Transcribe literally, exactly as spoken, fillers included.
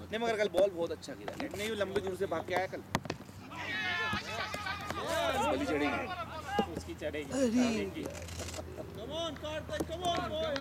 नहीं मगर कल बॉल बहुत अच्छा गिरा, नेट नहीं लंबी दूर से भाग के आया कल। चढ़ेगी उसकी चढ़ेगी।